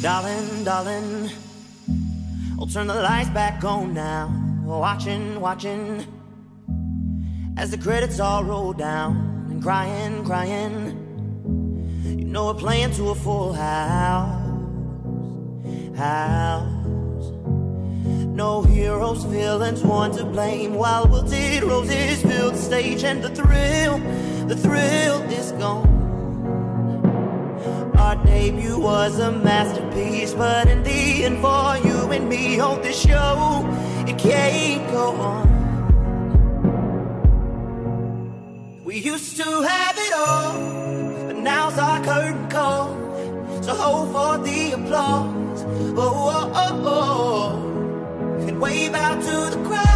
Darling, darling, I'll turn the lights back on now. Watching, watching, as the credits all roll down. And crying, crying, you know we're playing to a full house. No heroes, villains, one to blame. While wilted roses fill the stage, and the thrill is gone. Our debut was a masterpiece, but in the end, for you and me, on this show, it can't go on. We used to have it all, but now's our curtain call. So hold for the applause, oh, oh, oh, oh, and wave out to the crowd.